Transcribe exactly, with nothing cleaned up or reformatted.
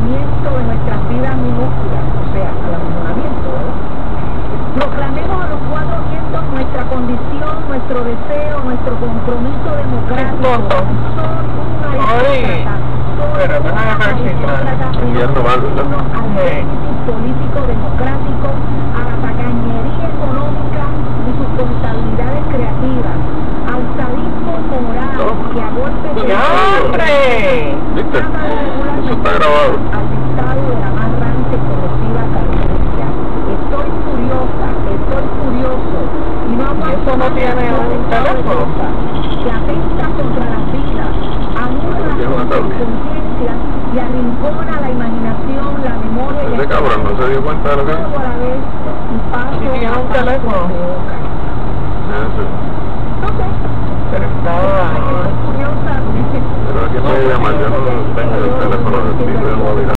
abandonamiento de nuestras vidas minúsculas, o sea, al abandonamiento, ¿verdad? Proclamemos a los cuatro vientos nuestra condición, nuestro deseo, nuestro compromiso democrático. Soy un aristócrata, soy un aristócrata, uno al déficit político democrático, a la tacañería económica y sus responsabilidades creativas, al sadismo moral y a golpes de ¿Viste? Eso está grabado. al dictado de la más rancia y corrosiva carencia. Estoy furiosa, estoy furioso y no aguanto. ¿Eso no tiene un teléfono? Que atenta contra las vidas, anula las conciencias y arrincona la imaginación, la memoria y ese cabrón no se dio cuenta de lo que todo a la vez y paso ¿Y tiene un a paso teléfono? de boca. Ese. Ok. Pero estaba... Estoy furiosa. Pero aquí me voy a llamar, yo no tengo el teléfono de Steve, no voy a